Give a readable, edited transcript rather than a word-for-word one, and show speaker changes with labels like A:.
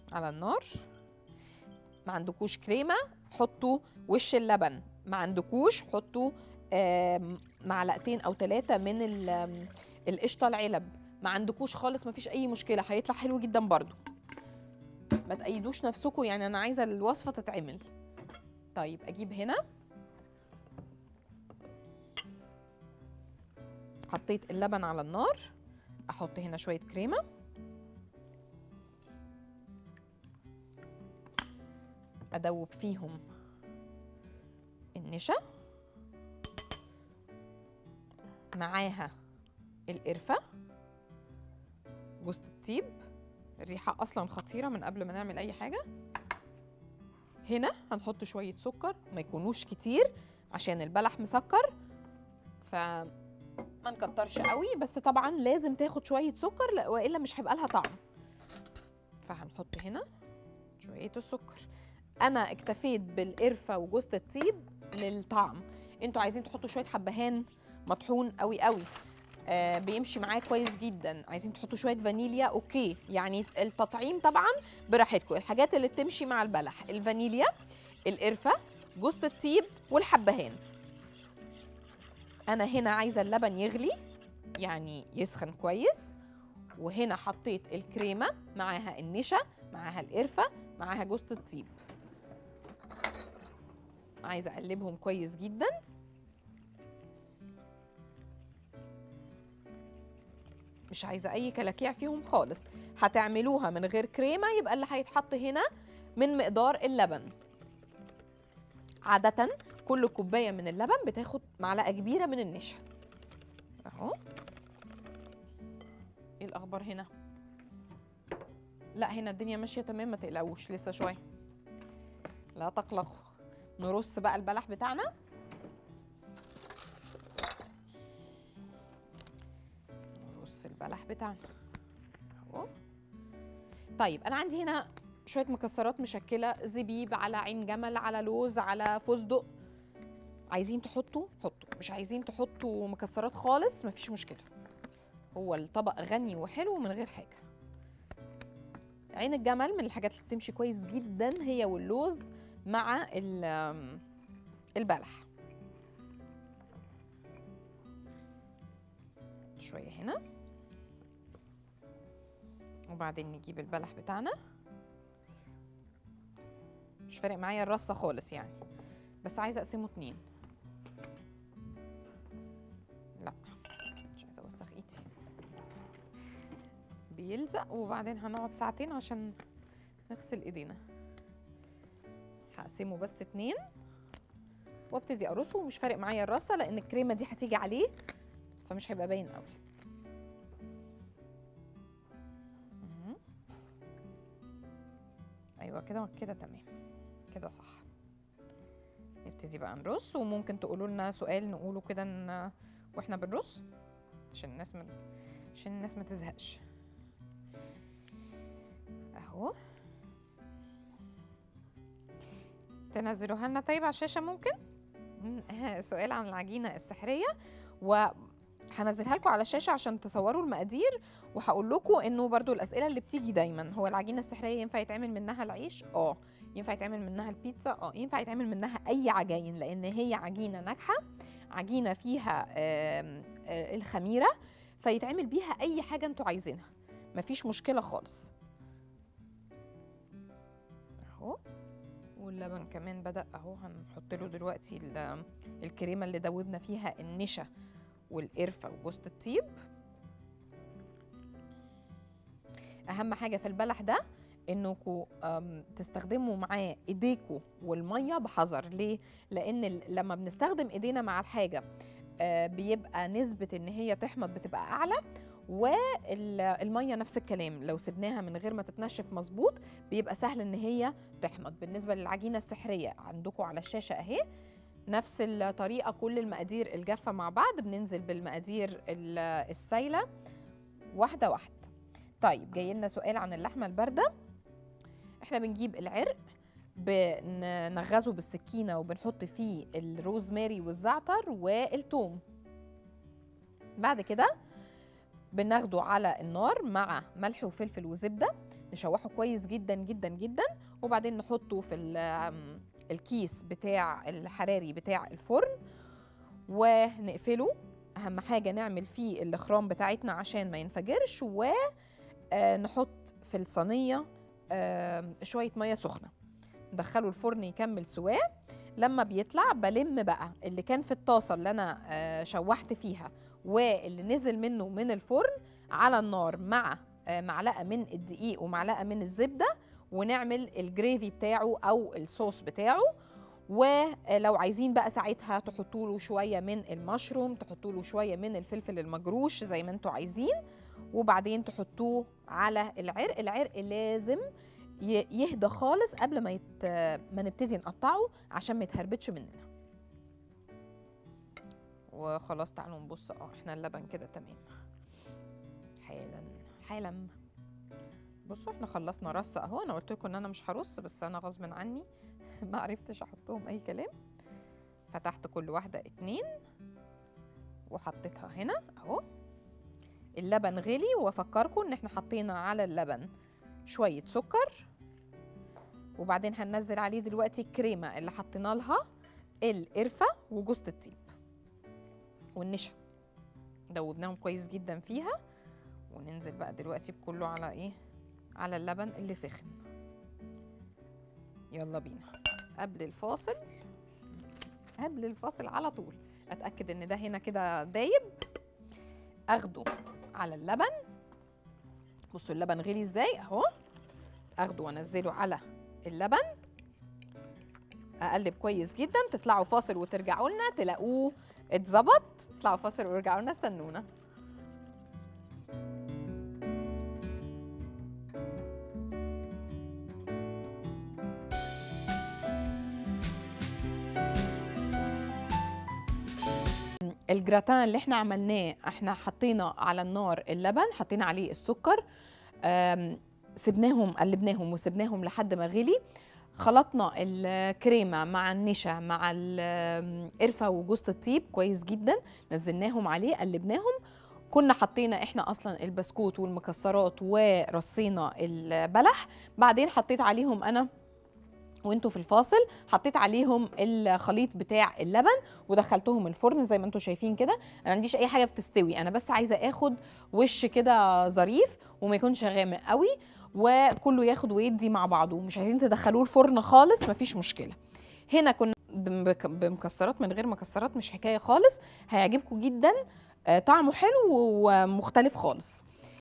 A: على النار. ما عندكوش كريمه حطوا وش اللبن، ما عندكوش حطوا معلقتين او 3 من القشطه العلب، ما عندكوش خالص ما فيش اي مشكله، هيطلع حلو جدا برضو. ما تقيدوش نفسكم، يعني انا عايزه الوصفه تتعمل. طيب اجيب هنا، حطيت اللبن على النار، احط هنا شويه كريمه، ادوب فيهم النشا معاها القرفه، جوز الطيب، الريحه اصلا خطيره من قبل ما نعمل اي حاجه. هنا هنحط شويه سكر، ما يكونوش كتير عشان البلح مسكر، فما نكترش قوي، بس طبعا لازم تاخد شويه سكر والا مش هيبقى لها طعم. فهنحط هنا شويه السكر. انا اكتفيت بالقرفه وجوز الطيب للطعم، انتوا عايزين تحطوا شويه حبهان مطحون قوي قوي بيمشي معاه كويس جدا، عايزين تحطوا شويه فانيليا اوكي، يعني التطعيم طبعا براحتكم. الحاجات اللي بتمشي مع البلح الفانيليا، القرفه، جوز الطيب والحبهان. انا هنا عايزه اللبن يغلي يعني يسخن كويس، وهنا حطيت الكريمه معاها النشا معاها القرفه معاها جوز الطيب، عايزه اقلبهم كويس جدا. مش عايزه اي كلاكيع فيهم خالص. هتعملوها من غير كريمه، يبقى اللي هيتحط هنا من مقدار اللبن. عاده كل كوبايه من اللبن بتاخد معلقه كبيره من النشا اهو. ايه الاخبار هنا؟ لا هنا الدنيا ماشيه تمام، ما تقلقوش لسه شويه، لا تقلقوا. نرص بقى البلح بتاعنا. نرص البلح بتاعنا اهو. طيب انا عندي هنا شويه مكسرات مشكله، زبيب على عين جمل على لوز على فستق، عايزين تحطوا حطوا، مش عايزين تحطوا مكسرات خالص مفيش مشكله، هو الطبق غني وحلو من غير حاجه. عين الجمل من الحاجات اللي بتمشي كويس جدا هي واللوز مع البلح. شويه هنا، وبعدين نجيب البلح بتاعنا. مش فارق معايا الرصه خالص يعني، بس عايزه اقسمه 2. لا مش عايزه اوسخ ايدي، بيلزق وبعدين هنقعد ساعتين عشان نغسل ايدينا. هقسمه بس 2 وابتدي ارصه، ومش فارق معايا الرصه لان الكريمه دي هتيجي عليه فمش هيبقى باين قوي. ايوه كده كده تمام كده صح. نبتدي بقى نرص، وممكن تقولوا لنا سؤال نقوله كده واحنا بنرص عشان الناس ما تزهقش اهو. تنزلوها لنا طيب على الشاشه ممكن. سؤال عن العجينه السحريه، وهنزلها لكم على الشاشه عشان تصوروا المقادير، وهقول لكم انه برضو الاسئله اللي بتيجي دايما، هو العجينه السحريه ينفع يتعمل منها العيش؟ ينفع يتعمل منها البيتزا؟ ينفع يتعمل منها اي عجاين، لان هي عجينه ناجحه، عجينه فيها الخميره، فيتعمل بيها اي حاجه انتوا عايزينها، مفيش مشكله خالص اهو. واللبن كمان بدأ اهو، هنحط له دلوقتي الكريمه اللي دوبنا فيها النشا والقرفه وجوز الطيب. اهم حاجه في البلح ده انكم تستخدموا معاه ايديكم والميه بحذر. ليه؟ لان لما بنستخدم ايدينا مع الحاجه بيبقى نسبه ان هي تحمض بتبقى اعلى، والميه نفس الكلام، لو سبناها من غير ما تتنشف مظبوط بيبقى سهل ان هي تحمض. بالنسبه للعجينه السحريه عندكم على الشاشه اهي نفس الطريقه، كل المقادير الجافه مع بعض، بننزل بالمقادير السايله واحده واحده. طيب جاي لنا سؤال عن اللحمه البارده. احنا بنجيب العرق بنغزه بالسكينه وبنحط فيه الروزماري والزعتر والثوم، بعد كده بناخده على النار مع ملح وفلفل وزبده، نشوحه كويس جدا جدا جدا، وبعدين نحطه في الكيس بتاع الحراري بتاع الفرن ونقفله. اهم حاجه نعمل فيه الاخرام بتاعتنا عشان ما ينفجرش، ونحط في الصينيه شويه ميه سخنه، ندخله الفرن يكمل سواه. لما بيطلع بلم بقى اللي كان في الطاسه اللي انا شوحت فيها واللي نزل منه من الفرن على النار مع معلقه من الدقيق ومعلقه من الزبده، ونعمل الجريفي بتاعه او الصوص بتاعه. ولو عايزين بقى ساعتها تحطوا له شويه من المشروم، تحطوا له شويه من الفلفل المجروش زي ما انتوا عايزين، وبعدين تحطوه على العرق. العرق لازم يهدى خالص قبل ما نبتدي نقطعه عشان ما يتهربتش مننا. وخلاص تعالوا نبص. احنا اللبن كده تمام. حالا بصوا احنا خلصنا رص اهو. انا قلت لكم ان انا مش هرص، بس انا غصب عني ما عرفتش احطهم اي كلام. فتحت كل واحده 2 وحطيتها هنا اهو. اللبن غلي، وافكركم ان احنا حطينا على اللبن شويه سكر، وبعدين هننزل عليه دلوقتي الكريمه اللي حطينا لها القرفه وجوز الطيب والنشا، دوبناهم كويس جدا فيها. وننزل بقى دلوقتي بكله على ايه؟ على اللبن اللي سخن. يلا بينا. قبل الفاصل على طول اتاكد ان ده هنا كده دايب، اخده على اللبن. بصوا اللبن غلي ازاي اهو. اخده وانزله على اللبن، اقلب كويس جدا. تطلعوا فاصل وترجعوا لنا تلاقوه اتظبط. اطلعوا فاصل وارجعوا لنا، استنونا. الجراتان اللي احنا عملناه، احنا حطينا على النار اللبن، حطينا عليه السكر، سبناهم قلبناهم وسبناهم لحد ما غلي. خلطنا الكريمه مع النشا مع القرفه وجوز الطيب كويس جدا، نزلناهم عليه قلبناهم. كنا حطينا احنا اصلا البسكوت والمكسرات ورصينا البلح. بعدين حطيت عليهم انا وانتوا في الفاصل، حطيت عليهم الخليط بتاع اللبن ودخلتهم الفرن زي ما انتوا شايفين كده. انا ما عنديش اي حاجه بتستوي، انا بس عايزه اخد وش كده ظريف وما يكونش غامق قوي، وكله ياخد ويدي مع بعضه. مش عايزين تدخلوه الفرن خالص، مفيش مشكله. هنا كنا بمكسرات، من غير مكسرات مش حكايه خالص. هيعجبكم جدا، طعمه حلو ومختلف خالص.